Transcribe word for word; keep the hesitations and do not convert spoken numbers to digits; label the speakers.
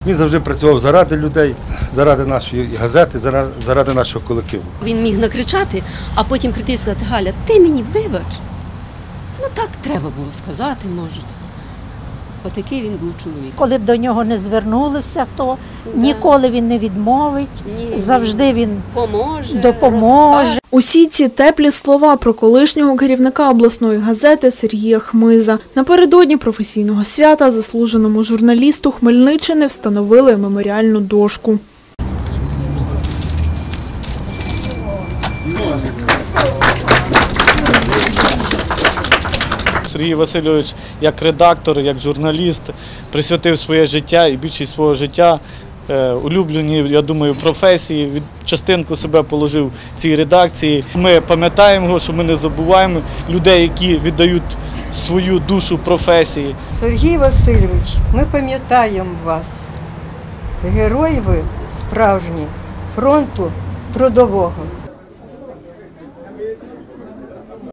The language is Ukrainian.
Speaker 1: Він завжди працював заради людей, заради нашої газети, заради нашого колективу.
Speaker 2: Він міг накричати, а потім прийти і сказати: Галя, ти мені вибач. Ну так треба було сказати, може. Отакий він був чоловік.
Speaker 3: Коли б до нього не звернулися, хто
Speaker 2: Да.
Speaker 3: ніколи він не відмовить,
Speaker 2: Ні,
Speaker 3: завжди він
Speaker 2: поможе,
Speaker 3: допоможе.
Speaker 2: розкаже.
Speaker 4: Усі ці теплі слова про колишнього керівника обласної газети Сергія Хмиза. Напередодні професійного свята заслуженому журналісту Хмельниччини встановили меморіальну дошку.
Speaker 5: Сергій Васильович як редактор, як журналіст присвятив своє життя і більшість свого життя улюбленій, я думаю, професії, від частинку себе положив в цій редакції. Ми пам'ятаємо його, що ми не забуваємо людей, які віддають свою душу професії.
Speaker 6: Сергій Васильович, ми пам'ятаємо вас. Герой ви справжній фронту трудового.